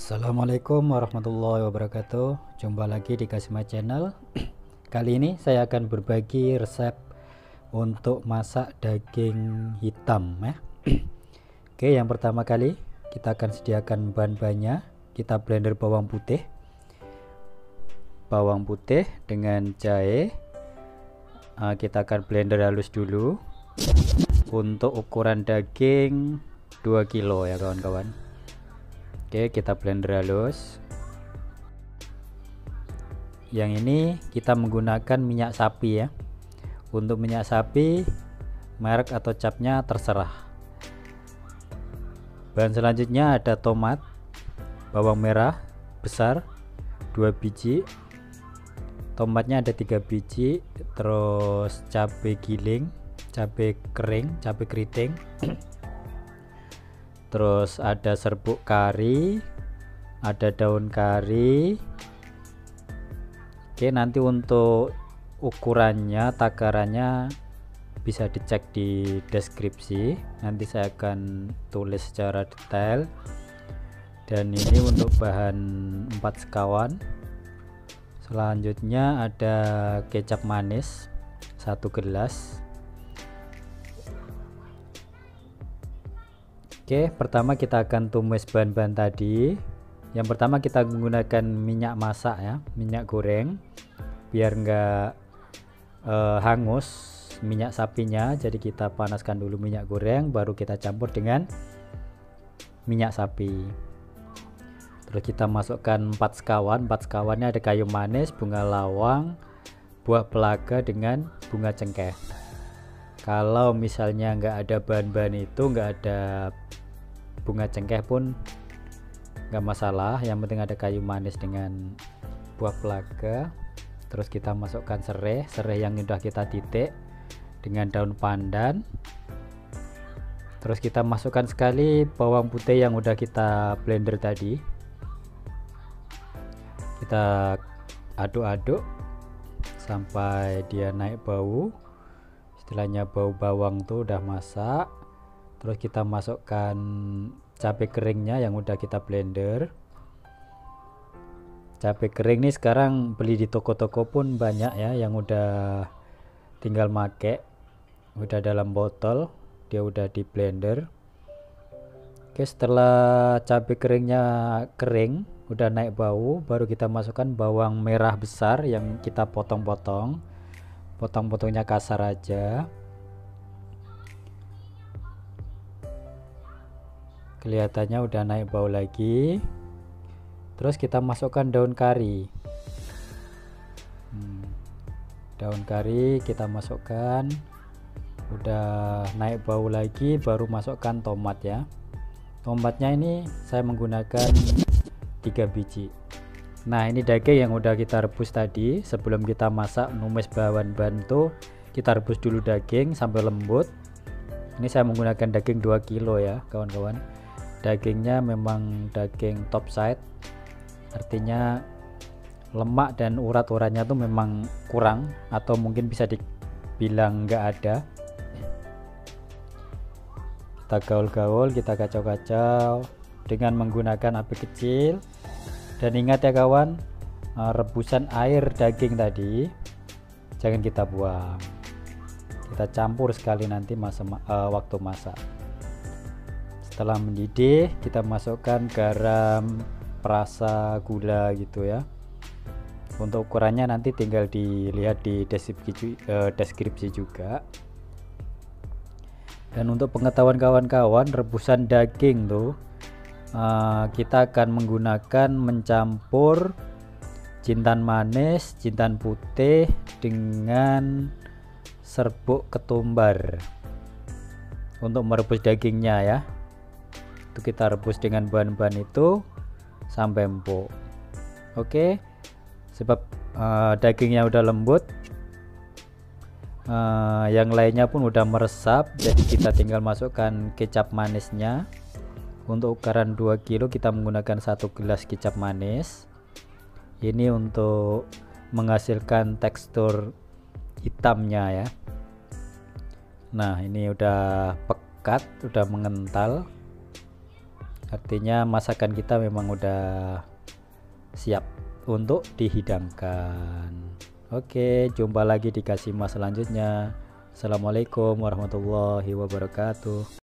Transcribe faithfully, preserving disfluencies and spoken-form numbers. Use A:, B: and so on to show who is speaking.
A: Assalamualaikum warahmatullahi wabarakatuh. Jumpa lagi di Kasima Channel. Kali ini saya akan berbagi resep untuk masak daging hitam ya. Oke, yang pertama kali kita akan sediakan bahan-bahannya. Kita blender bawang putih, bawang putih dengan jahe. Nah, kita akan blender halus dulu. Untuk ukuran daging dua kilo ya kawan-kawan. Oke, kita blender halus. Yang ini kita menggunakan minyak sapi ya. Untuk minyak sapi, merek atau capnya terserah. Bahan selanjutnya ada tomat, bawang merah besar dua biji, tomatnya ada tiga biji, terus cabai giling, cabai kering, cabai keriting. Terus ada serbuk kari, ada daun kari. Oke, nanti untuk ukurannya, takarannya bisa dicek di deskripsi. Nanti saya akan tulis secara detail. Dan ini untuk bahan empat sekawan. Selanjutnya ada kecap manis satu gelas. Oke, pertama kita akan tumis bahan-bahan tadi. Yang pertama kita menggunakan minyak masak ya, minyak goreng, biar enggak eh, hangus minyak sapinya. Jadi kita panaskan dulu minyak goreng, baru kita campur dengan minyak sapi. Terus kita masukkan empat sekawan. Empat sekawannya ada kayu manis, bunga lawang, buah pelaga dengan bunga cengkeh. Kalau misalnya nggak ada bahan-bahan itu, nggak ada bunga cengkeh pun nggak masalah, yang penting ada kayu manis dengan buah pelaga. Terus kita masukkan serai, serai yang sudah kita titik dengan daun pandan. Terus kita masukkan sekali bawang putih yang udah kita blender tadi. Kita aduk-aduk sampai dia naik bau. Istilahnya bau bawang tuh udah masak. Terus kita masukkan cabai keringnya yang udah kita blender. Cabai kering nih sekarang beli di toko-toko pun banyak ya, yang udah tinggal make, udah dalam botol, dia udah di blender. Oke, setelah cabai keringnya kering, udah naik bau, baru kita masukkan bawang merah besar yang kita potong-potong. Potong-potongnya kasar aja. Kelihatannya udah naik bau lagi. Terus kita masukkan daun kari. hmm. Daun kari kita masukkan. Udah naik bau lagi, baru masukkan tomat ya. Tomatnya ini saya menggunakan tiga biji. Nah, ini daging yang udah kita rebus tadi. Sebelum kita masak numis bahan-bahan itu, kita rebus dulu daging sampai lembut. Ini saya menggunakan daging dua kilo ya kawan-kawan. Dagingnya memang daging top side, artinya lemak dan urat-uratnya tuh memang kurang, atau mungkin bisa dibilang nggak ada. Kita gaul-gaul, kita kacau-kacau dengan menggunakan api kecil. Dan ingat ya kawan, rebusan air daging tadi jangan kita buang, kita campur sekali nanti masa uh, waktu masak. Setelah mendidih, kita masukkan garam, perasa, gula gitu ya. Untuk ukurannya nanti tinggal dilihat di deskripsi, uh, deskripsi juga. Dan untuk pengetahuan kawan-kawan, rebusan daging tuh Uh, kita akan menggunakan mencampur jintan manis, jintan putih dengan serbuk ketumbar untuk merebus dagingnya ya. Itu kita rebus dengan bahan-bahan itu sampai empuk. Oke, sebab uh, dagingnya udah lembut, uh, yang lainnya pun udah meresap, jadi kita tinggal masukkan kecap manisnya. Untuk ukuran dua kilo kita menggunakan satu gelas kecap manis. Ini untuk menghasilkan tekstur hitamnya ya. Nah, ini udah pekat, udah mengental. artinya masakan kita memang udah siap untuk dihidangkan. Oke, jumpa lagi di Kasimas selanjutnya. Assalamualaikum warahmatullahi wabarakatuh.